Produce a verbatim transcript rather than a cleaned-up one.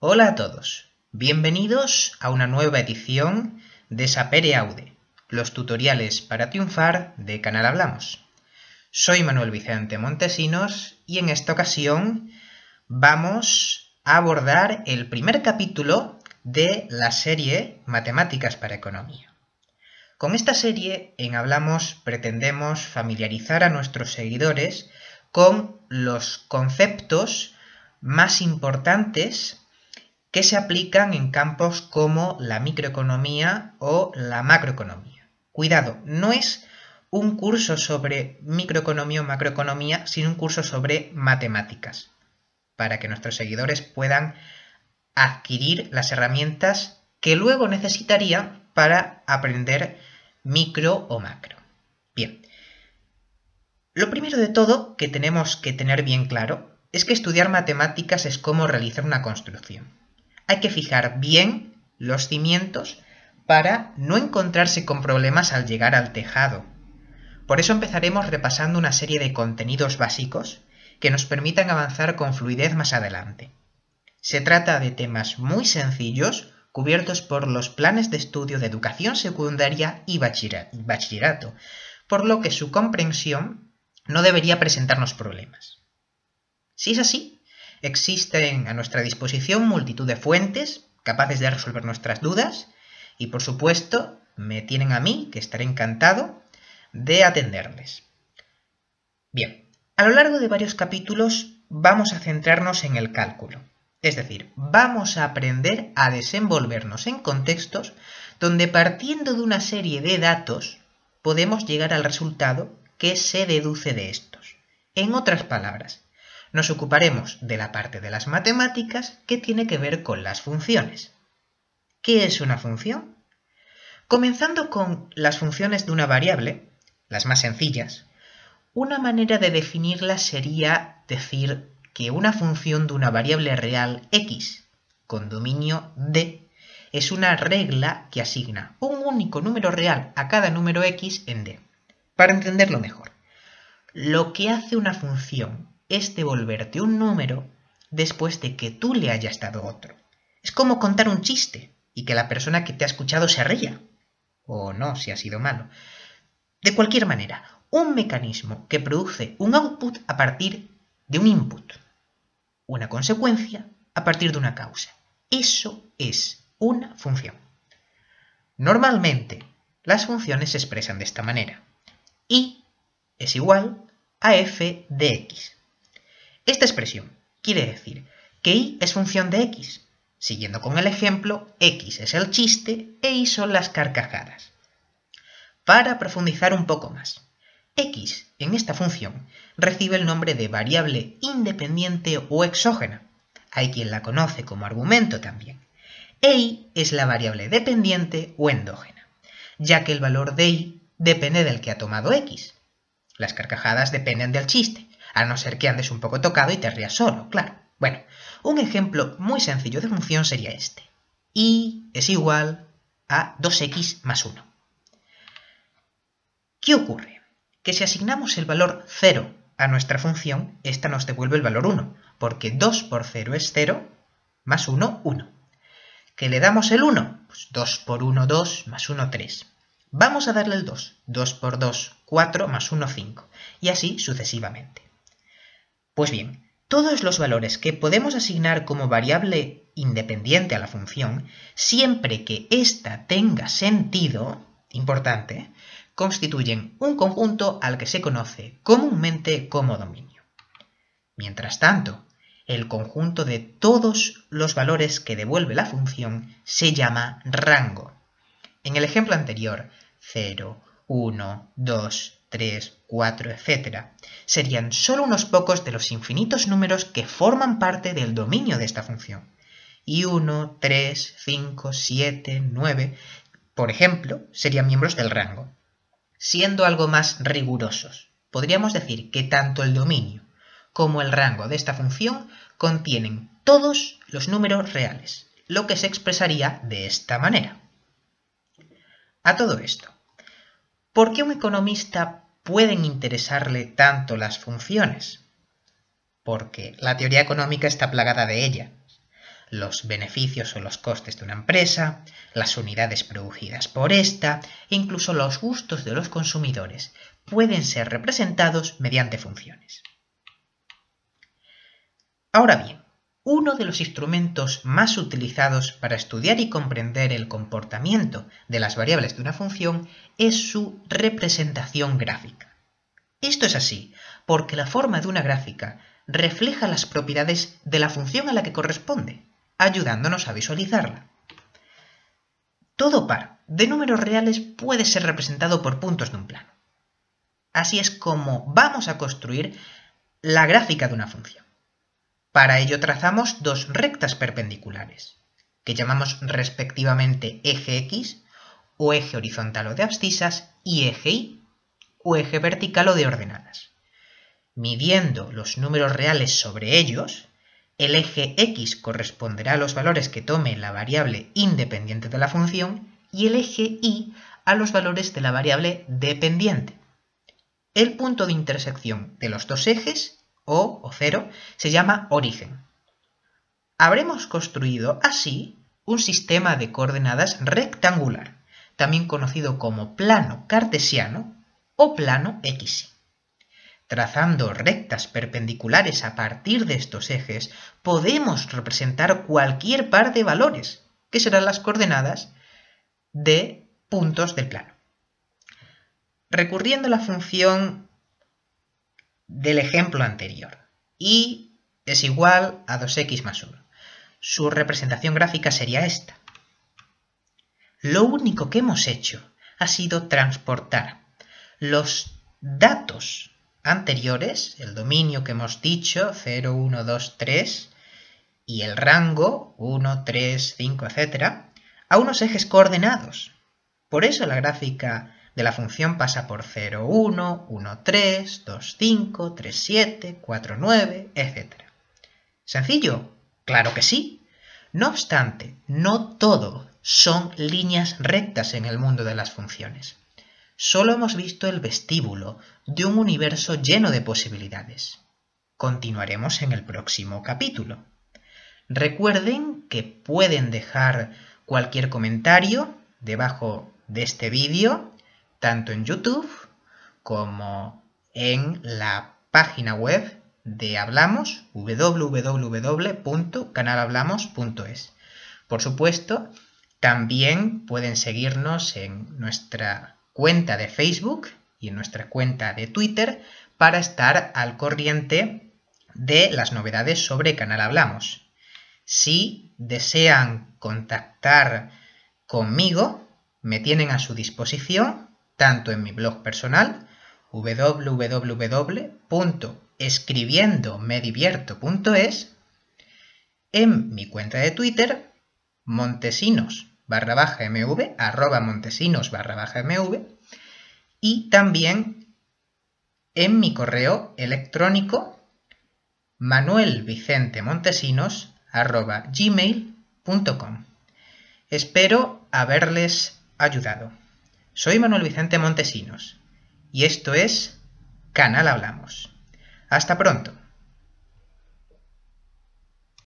Hola a todos, bienvenidos a una nueva edición de Sapere Aude, los tutoriales para triunfar de Canal Hablamos. Soy Manuel Vicente Montesinos y en esta ocasión vamos a abordar el primer capítulo de la serie Matemáticas para Economía. Con esta serie en Hablamos pretendemos familiarizar a nuestros seguidores con los conceptos más importantes que se aplican en campos como la microeconomía o la macroeconomía. Cuidado, no es un curso sobre microeconomía o macroeconomía, sino un curso sobre matemáticas, para que nuestros seguidores puedan adquirir las herramientas que luego necesitarían para aprender micro o macro. Bien, lo primero de todo que tenemos que tener bien claro es que estudiar matemáticas es como realizar una construcción. Hay que fijar bien los cimientos para no encontrarse con problemas al llegar al tejado. Por eso empezaremos repasando una serie de contenidos básicos que nos permitan avanzar con fluidez más adelante. Se trata de temas muy sencillos cubiertos por los planes de estudio de educación secundaria y bachillerato, por lo que su comprensión no debería presentarnos problemas. Si es así, existen a nuestra disposición multitud de fuentes capaces de resolver nuestras dudas y, por supuesto, me tienen a mí, que estaré encantado de atenderles. Bien, a lo largo de varios capítulos vamos a centrarnos en el cálculo, es decir, vamos a aprender a desenvolvernos en contextos donde, partiendo de una serie de datos, podemos llegar al resultado que se deduce de estos. En otras palabras, nos ocuparemos de la parte de las matemáticas que tiene que ver con las funciones. ¿Qué es una función? Comenzando con las funciones de una variable, las más sencillas, una manera de definirlas sería decir que una función de una variable real x con dominio D es una regla que asigna un único número real a cada número x en D. Para entenderlo mejor, lo que hace una función es devolverte un número después de que tú le hayas dado otro. Es como contar un chiste y que la persona que te ha escuchado se ría. O no, si ha sido malo. De cualquier manera, un mecanismo que produce un output a partir de un input. Una consecuencia a partir de una causa. Eso es una función. Normalmente, las funciones se expresan de esta manera. Y es igual a f de x. Esta expresión quiere decir que y es función de x. Siguiendo con el ejemplo, x es el chiste e y son las carcajadas. Para profundizar un poco más, x en esta función recibe el nombre de variable independiente o exógena. Hay quien la conoce como argumento también. E y es la variable dependiente o endógena, ya que el valor de y depende del que ha tomado x. Las carcajadas dependen del chiste, a no ser que andes un poco tocado y te rías solo, claro. Bueno, un ejemplo muy sencillo de función sería este. Y es igual a dos x más uno. ¿Qué ocurre? Que si asignamos el valor cero a nuestra función, esta nos devuelve el valor uno, porque dos por cero es cero, más uno, uno. ¿Que le damos el uno? Pues dos por uno, dos, más uno, tres. Vamos a darle el dos. dos por dos, cuatro, más uno, cinco. Y así sucesivamente. Pues bien, todos los valores que podemos asignar como variable independiente a la función, siempre que ésta tenga sentido, importante, constituyen un conjunto al que se conoce comúnmente como dominio. Mientras tanto, el conjunto de todos los valores que devuelve la función se llama rango. En el ejemplo anterior, cero, uno, dos, tres, cuatro, etcétera, serían solo unos pocos de los infinitos números que forman parte del dominio de esta función. Y uno, tres, cinco, siete, nueve, por ejemplo, serían miembros del rango. Siendo algo más rigurosos, podríamos decir que tanto el dominio como el rango de esta función contienen todos los números reales, lo que se expresaría de esta manera. A todo esto, ¿por qué a un economista pueden interesarle tanto las funciones? Porque la teoría económica está plagada de ellas. los beneficios o los costes de una empresa, las unidades producidas por esta e incluso los gustos de los consumidores pueden ser representados mediante funciones. Ahora bien, uno de los instrumentos más utilizados para estudiar y comprender el comportamiento de las variables de una función es su representación gráfica. Esto es así porque la forma de una gráfica refleja las propiedades de la función a la que corresponde, ayudándonos a visualizarla. Todo par de números reales puede ser representado por puntos de un plano. Así es como vamos a construir la gráfica de una función. Para ello trazamos dos rectas perpendiculares, que llamamos respectivamente eje X, o eje horizontal o de abscisas, y eje Y, o eje vertical o de ordenadas. Midiendo los números reales sobre ellos, el eje X corresponderá a los valores que tome la variable independiente de la función y el eje Y a los valores de la variable dependiente. El punto de intersección de los dos ejes, O o cero, se llama origen. Habremos construido así un sistema de coordenadas rectangular, también conocido como plano cartesiano o plano X Y. Trazando rectas perpendiculares a partir de estos ejes, podemos representar cualquier par de valores, que serán las coordenadas de puntos del plano. Recurriendo a la función del ejemplo anterior, y es igual a dos equis más uno. Su representación gráfica sería esta. Lo único que hemos hecho ha sido transportar los datos anteriores, el dominio que hemos dicho, cero, uno, dos, tres, y el rango, uno, tres, cinco, etcétera, a unos ejes coordenados. Por eso la gráfica de la función pasa por cero, uno, uno, tres, dos, cinco, tres, siete, cuatro, nueve, etcétera. ¿Sencillo? ¡Claro que sí! No obstante, no todo son líneas rectas en el mundo de las funciones. Solo hemos visto el vestíbulo de un universo lleno de posibilidades. Continuaremos en el próximo capítulo. Recuerden que pueden dejar cualquier comentario debajo de este vídeo, tanto en YouTube como en la página web de Hablamos, w w w punto canal hablamos punto es. Por supuesto, también pueden seguirnos en nuestra cuenta de Facebook y en nuestra cuenta de Twitter para estar al corriente de las novedades sobre Canal Hablamos. Si desean contactar conmigo, me tienen a su disposición tanto en mi blog personal w w w punto escribiendo me divierto punto es, en mi cuenta de Twitter montesinos barra baja mv, arroba montesinos barra baja mv, y también en mi correo electrónico manuelvicentemontesinos arroba gmail punto com. Espero haberles ayudado. Soy Manuel Vicente Montesinos y esto es Canal Hablamos. Hasta pronto.